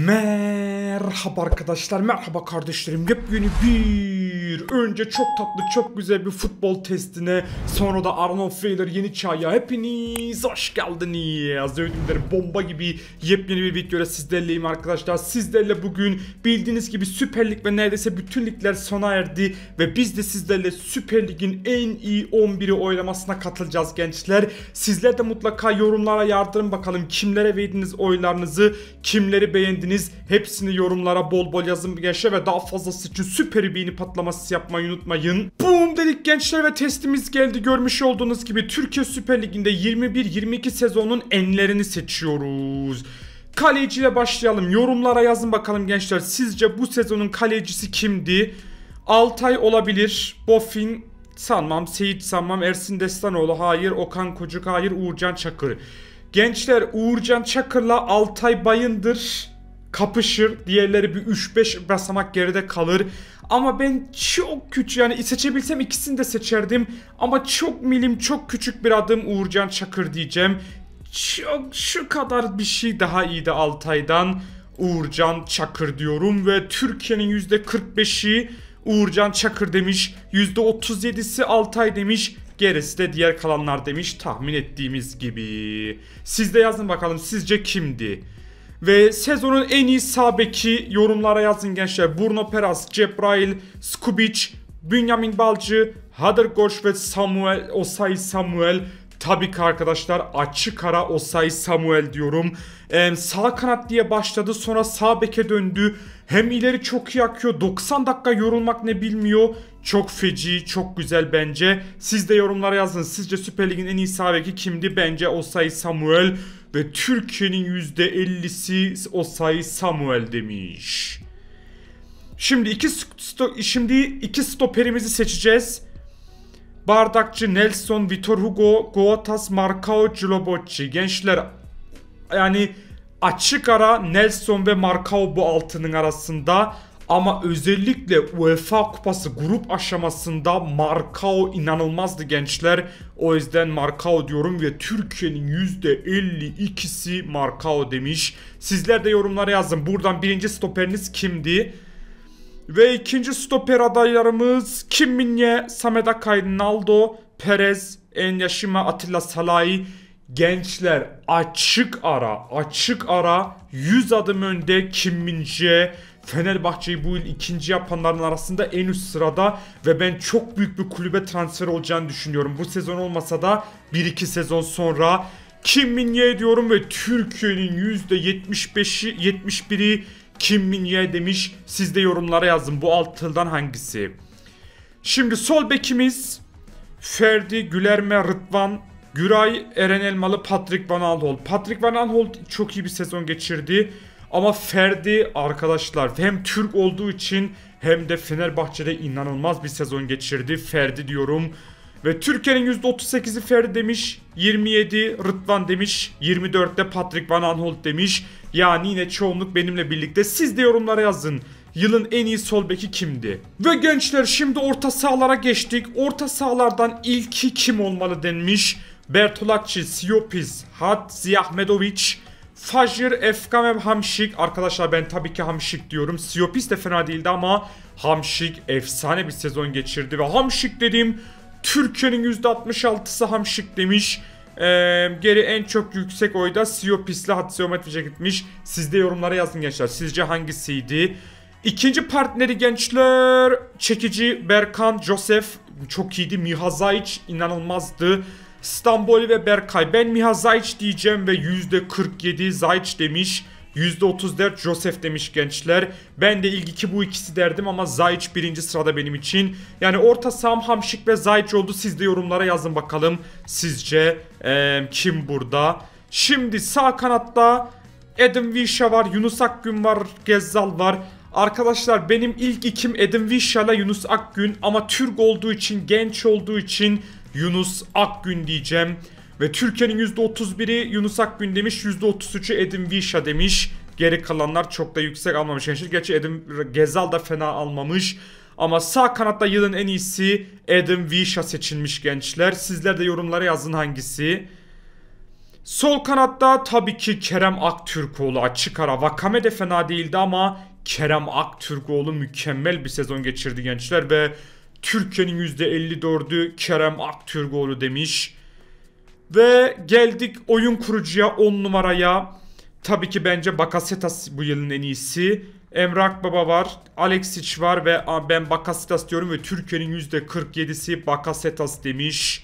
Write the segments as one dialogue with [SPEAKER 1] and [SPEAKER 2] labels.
[SPEAKER 1] Merhaba arkadaşlar, merhaba kardeşlerim. Yepyeni önce çok tatlı, çok güzel bir futbol testine, sonra da Arnold Feyler yeni çaya hepiniz hoş geldiniz. Ödümlerim bomba gibi yepyeni bir videoyla sizlerleyim arkadaşlar. Sizlerle bugün bildiğiniz gibi Süper Lig ve neredeyse bütün ligler sona erdi ve biz de sizlerle Süper Lig'in en iyi 11'i oylamasına katılacağız gençler. Sizler de mutlaka yorumlara yardırın bakalım, kimlere verdiniz oylarınızı, kimleri beğendiniz, hepsini yorumlara bol bol yazın gençler ve daha fazlası için süper bir beğeni patlaması yapmayı unutmayın. Boom dedik gençler ve testimiz geldi. Görmüş olduğunuz gibi Türkiye Süper Ligi'nde 21-22 sezonun enlerini seçiyoruz. Kaleciyle başlayalım. Yorumlara yazın bakalım gençler. Sizce bu sezonun kalecisi kimdi? Altay olabilir. Bofin sanmam. Seyit sanmam. Ersin Destanoğlu hayır. Okan Kocuk hayır. Uğurcan Çakır. Gençler, Uğurcan Çakır'la Altay Bayındır kapışır. Diğerleri bir 3-5 basamak geride kalır. Ama ben çok küçük, yani seçebilsem ikisini de seçerdim. Ama çok milim, çok küçük bir adım Uğurcan Çakır diyeceğim. Çok şu kadar bir şey daha iyiydi Altay'dan. Uğurcan Çakır diyorum ve Türkiye'nin %45'i Uğurcan Çakır demiş. %37'si Altay demiş. Gerisi de diğer kalanlar demiş, tahmin ettiğimiz gibi. Siz de yazın bakalım, sizce kimdi? Ve sezonun en iyi sağ beki yorumlara yazın gençler. Bruno Peras, Cebrail, Skubic, Bünyamin Balcı, Hadergoş ve Osayi Samuel. Tabii ki arkadaşlar açık ara Osayi Samuel diyorum. Sağ kanat diye başladı, sonra sağ beke döndü. Hem ileri çok iyi akıyor. 90 dakika yorulmak ne bilmiyor. Çok feci, çok güzel bence. Siz de yorumlara yazın. Sizce Süper Lig'in en iyi sağ beki kimdi? Bence Osayi Samuel. Ve Türkiye'nin %50'si Osayi Samuel demiş. Şimdi iki stoperimizi seçeceğiz. Bardakçı, Nelson, Vitor Hugo, Goatas, Marcao, Djilobocci. Gençler, yani açık ara Nelson ve Marcao bu altının arasında. Ama özellikle UEFA Kupası grup aşamasında Marcao inanılmazdı gençler. O yüzden Marcao diyorum ve Türkiye'nin %52'si Marcao demiş. Sizler de yorumlara yazın. Buradan birinci stoperiniz kimdi? Ve ikinci stoper adaylarımız Kim Min-jae, Samet Akay, Naldo, Perez, Enyashima, Atilla Salahi. Gençler, açık ara 100 adım önde Kim Min-jae. Fenerbahçe'yi bu yıl ikinci yapanların arasında en üst sırada ve ben çok büyük bir kulübe transfer olacağını düşünüyorum. Bu sezon olmasa da 1-2 sezon sonra Kim Min-jae diyorum ve Türkiye'nin %75'i 71'i Kim Min-jae demiş. Siz de yorumlara yazın, bu altıldan hangisi? Şimdi sol bekimiz Ferdi, Gülerme, Rıdvan, Güray, Eren Elmalı, Patrick Van Aanholt. Patrick Van Aanholt çok iyi bir sezon geçirdi. Ama Ferdi arkadaşlar hem Türk olduğu için hem de Fenerbahçe'de inanılmaz bir sezon geçirdi. Ferdi diyorum. Ve Türkiye'nin %38'i Ferdi demiş. 27 Rıdvan demiş. 24'te Patrick Van Aanholt demiş. Yani yine çoğunluk benimle birlikte. Siz de yorumlara yazın. Yılın en iyi sol beki kimdi? Ve gençler, şimdi orta sahalara geçtik. Orta sahalardan ilki kim olmalı denmiş. Bertolacci, Siopis, Hadziyahmedovic, Fajr, Efkam ve Hamşik. Arkadaşlar ben tabii ki Hamşik diyorum. Siopis de fena değildi ama Hamşik efsane bir sezon geçirdi. Ve Hamşik dediğim Türkiye'nin %66'sı Hamşik demiş. Geri en çok yüksek oyda Siopis'le Hatziometvic'e gitmiş. Siz de yorumlara yazın gençler. Sizce hangisiydi? İkinci partneri gençler çekici Berkan, Josef çok iyiydi. Miha Zayç inanılmazdı. Stamboli ve Berkay. Ben Miha Zayç diyeceğim ve %47 Zayç demiş. %34 Josef demiş gençler. Ben de ilk iki bu ikisi derdim ama Zayç birinci sırada benim için. Yani orta saham Hamşik ve Zayç oldu. Siz de yorumlara yazın bakalım. Sizce kim burada? Şimdi sağ kanatta Edin Visha var, Yunus Akgün var, Gezzal var. Arkadaşlar benim ilk ikim Edin Visha ile Yunus Akgün ama Türk olduğu için, genç olduğu için Yunus Akgün diyeceğim. Ve Türkiye'nin %31'i Yunus Akgün demiş, %33'ü Edin Visha demiş. Geri kalanlar çok da yüksek almamış gençler. Gerçi Edin Gezzal da fena almamış. Ama sağ kanatta yılın en iyisi Edin Visha seçilmiş gençler. Sizler de yorumlara yazın hangisi. Sol kanatta tabii ki Kerem Aktürkoğlu açık ara. Vakame de fena değildi ama Kerem Aktürkoğlu mükemmel bir sezon geçirdi gençler ve Türkiye'nin %54'ü Kerem Aktürkoğlu demiş. Ve geldik oyun kurucuya 10 numaraya. Tabii ki bence Bakasetas bu yılın en iyisi. Emre Akbaba var, Alexic var ve ben Bakasetas diyorum ve Türkiye'nin %47'si Bakasetas demiş.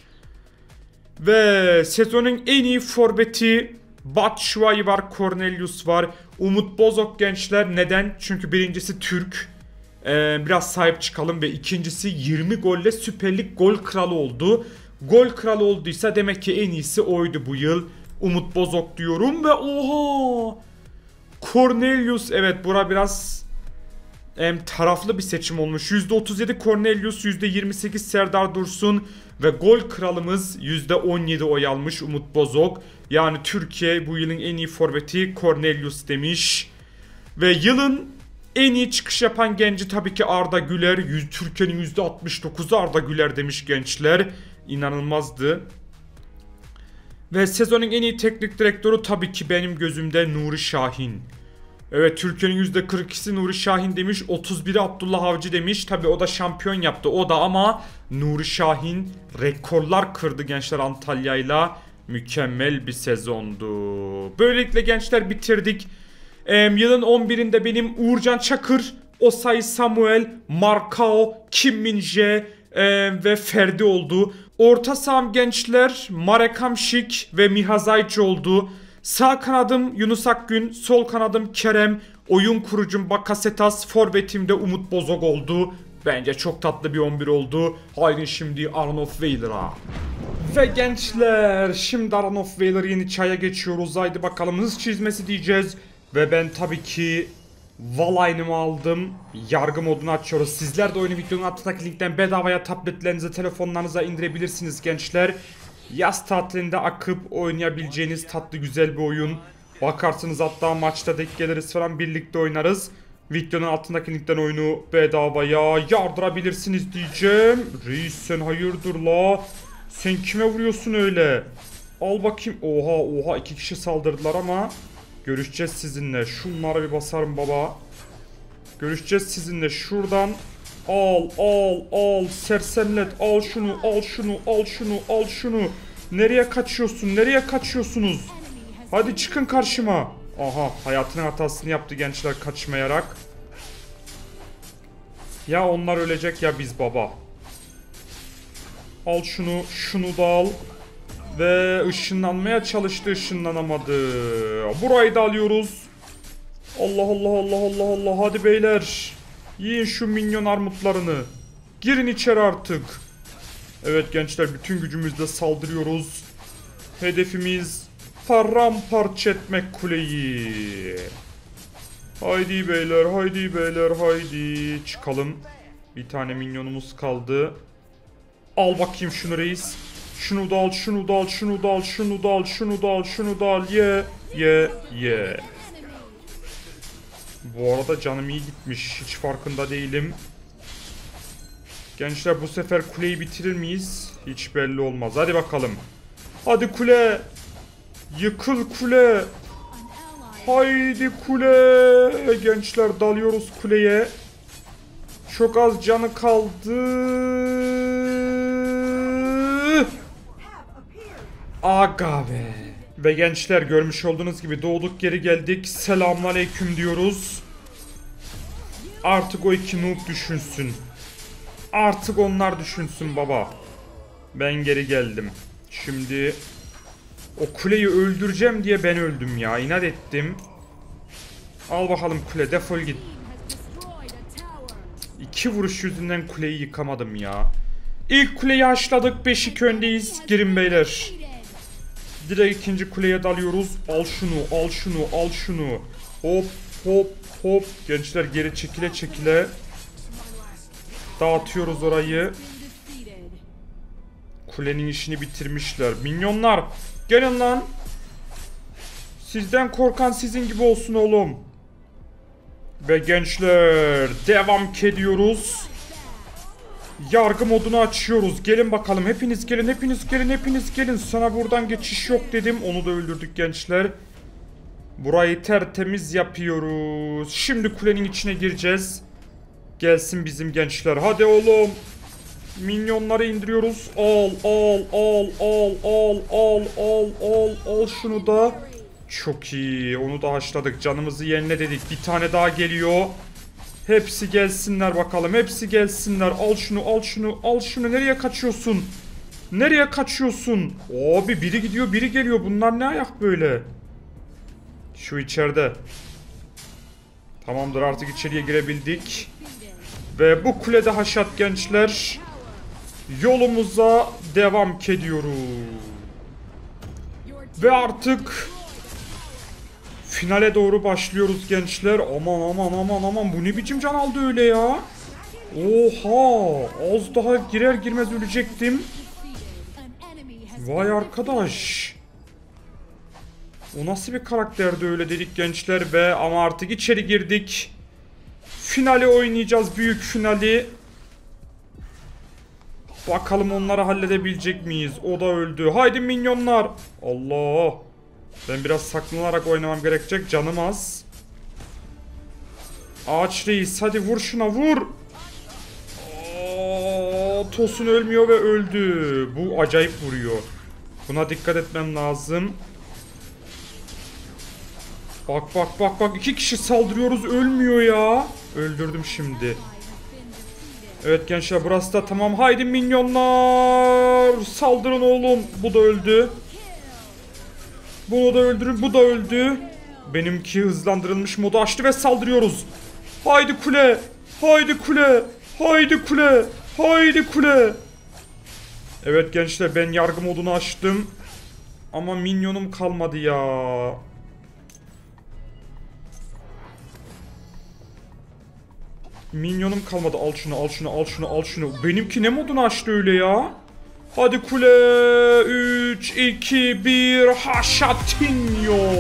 [SPEAKER 1] Ve sezonun en iyi forveti Batshuayi var, Cornelius var, Umut Bozok gençler. Neden? Çünkü birincisi Türk. Biraz sahip çıkalım ve ikincisi 20 golle Süper Lig gol kralı oldu. Gol kralı olduysa demek ki en iyisi oydu bu yıl. Umut Bozok diyorum ve oha! Cornelius, evet bura biraz taraflı bir seçim olmuş. %37 Cornelius, %28 Serdar Dursun ve gol kralımız %17 oy almış Umut Bozok. Yani Türkiye bu yılın en iyi forveti Cornelius demiş. Ve yılın en iyi çıkış yapan genci tabii ki Arda Güler. Türkiye'nin %69'u Arda Güler demiş gençler. İnanılmazdı. Ve sezonun en iyi teknik direktörü tabii ki benim gözümde Nuri Şahin. Evet, Türkiye'nin %42'si Nuri Şahin demiş. 31'i Abdullah Avcı demiş. Tabii o da şampiyon yaptı o da ama Nuri Şahin rekorlar kırdı gençler Antalya'yla. Mükemmel bir sezondu. Böylelikle gençler bitirdik. Yılın 11'inde benim Uğurcan Çakır, Osayi Samuel, Marcao, Kim Min-jae ve Ferdi oldu. Orta saham gençler Marek Hamšík ve Miha Zajc oldu. Sağ kanadım Yunus Akgün, sol kanadım Kerem, oyun kurucum Bakasetas, forvetimde Umut Bozok oldu. Bence çok tatlı bir 11 oldu. Haydi şimdi Arnold Weiler'a. Ve gençler şimdi Arnold Weiler yeni çaya geçiyoruz. Haydi bakalım hız çizmesi diyeceğiz. Ve ben tabii ki Valine'ımı aldım. Yargı modunu açıyoruz. Sizler de oyunu videonun altındaki linkten bedavaya tabletlerinize, telefonlarınıza indirebilirsiniz gençler. Yaz tatilinde akıp oynayabileceğiniz tatlı güzel bir oyun. Bakarsınız hatta maçta denk geliriz falan, birlikte oynarız. Videonun altındaki linkten oyunu bedavaya yardırabilirsiniz diyeceğim. Reis sen hayırdır la? Sen kime vuruyorsun öyle? Al bakayım. Oha 2 kişi saldırdılar ama görüşeceğiz sizinle. Şunlara bir basarım baba. Görüşeceğiz sizinle. Şuradan al sersemlet, al şunu. Nereye kaçıyorsunuz? Hadi çıkın karşıma. Aha, hayatının hatasını yaptı gençler kaçmayarak. Ya onlar ölecek ya biz baba. Al şunu da al. Ve ışınlanmaya çalıştı, ışınlanamadı. Burayı da alıyoruz. Allah hadi beyler. Yiyin şu minyon armutlarını. Girin içeri artık. Evet gençler, bütün gücümüzle saldırıyoruz. Hedefimiz paramparça etmek kuleyi. Haydi beyler haydi. Çıkalım. Bir tane minyonumuz kaldı. Al bakayım şunu reis. Şunu da al. Ye. Bu arada canım iyi gitmiş. Hiç farkında değilim. Gençler bu sefer kuleyi bitirir miyiz? Hiç belli olmaz. Hadi bakalım. Hadi kule. Yıkıl kule. Haydi kule. Gençler dalıyoruz kuleye. Çok az canı kaldı. Aga be. Ve gençler görmüş olduğunuz gibi doğduk geri geldik. Selamünaleyküm diyoruz. Artık o iki noob düşünsün. Artık onlar düşünsün baba. Ben geri geldim. Şimdi o kuleyi öldüreceğim diye ben öldüm ya. İnat ettim. Al bakalım kule, defol git. İki vuruş yüzünden kuleyi yıkamadım ya. İlk kuleyi haşladık. 5-2 öndeyiz. Girin beyler. Direkt ikinci kuleye dalıyoruz. Al şunu. Hop. Gençler geri çekile. Dağıtıyoruz orayı. Kulenin işini bitirmişler. Minyonlar gelin lan. Sizden korkan sizin gibi olsun oğlum. Ve gençler devam ediyoruz. Yargı modunu açıyoruz. Gelin bakalım. Hepiniz gelin. Hepiniz gelin. Hepiniz gelin. Sana buradan geçiş yok dedim. Onu da öldürdük gençler. Burayı tertemiz yapıyoruz. Şimdi kulenin içine gireceğiz. Gelsin bizim gençler. Hadi oğlum. Minyonları indiriyoruz. Al şunu da. Çok iyi. Onu da haşladık. Canımızı yenile dedik. Bir tane daha geliyor. Hepsi gelsinler bakalım. Hepsi gelsinler. Al şunu, al şunu, al şunu. Nereye kaçıyorsun? Nereye kaçıyorsun? Abi biri gidiyor, biri geliyor. Bunlar ne ayak böyle? Şu içeride. Tamamdır, artık içeriye girebildik. Ve bu kulede haşat gençler. Yolumuza devam ediyoruz. Ve artık finale doğru başlıyoruz gençler. Aman bu ne biçim can aldı öyle ya. Oha, az daha girer girmez ölecektim. Vay arkadaş. O nasıl bir karakterdi öyle dedik gençler ve ama artık içeri girdik. Finali oynayacağız, büyük finali. Bakalım onları halledebilecek miyiz? O da öldü. Haydi minyonlar. Allah. Ben biraz saklanarak oynamam gerekecek. Canım az. Ağaç reis hadi vur şuna vur. Tosun ölmüyor ve öldü. Bu acayip vuruyor. Buna dikkat etmem lazım. Bak. 2 kişi saldırıyoruz, ölmüyor ya. Öldürdüm şimdi. Evet gençler, burası da tamam. Haydi minyonlar. Saldırın oğlum. Bu da öldü. Bunu da öldürün. Bu da öldü. Benimki hızlandırılmış modu açtı ve saldırıyoruz. Haydi kule. Haydi kule. Haydi kule. Haydi kule. Evet gençler, ben yargı modunu açtım. Ama minyonum kalmadı ya. Minyonum kalmadı. Al şunu, al şunu, al şunu, al şunu. Benimki ne modunu açtı öyle ya? Hadi kule. 3, 2, 1. Haşatinho.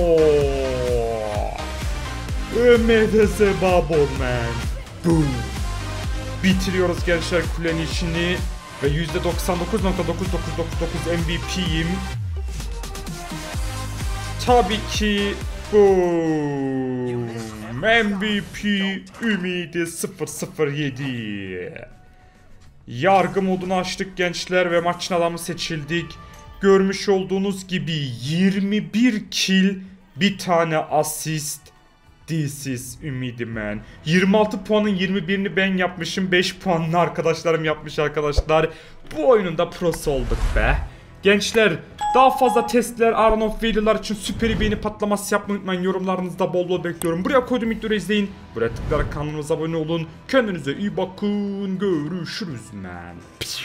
[SPEAKER 1] Ömedese babo man. Boom. Bitiriyoruz gençler kulenin işini. Ve %99.9999 MVP'yim. Tabii ki boom. MVP Ümidi 007. Yargı modunu açtık gençler ve maçın adamı seçildik. Görmüş olduğunuz gibi 21 kill, bir tane asist. This is Ümidi man. 26 puanın 21'ini ben yapmışım. 5 puanını arkadaşlarım yapmış arkadaşlar. Bu oyunun da prosu olduk be. Gençler, daha fazla testler, Arnold videolar için süper beğeni patlaması yapmayı unutmayın. Yorumlarınızda bol bol bekliyorum. Buraya koyduğum videoyu izleyin. Buraya tıklayarak kanalımıza abone olun. Kendinize iyi bakın. Görüşürüz man.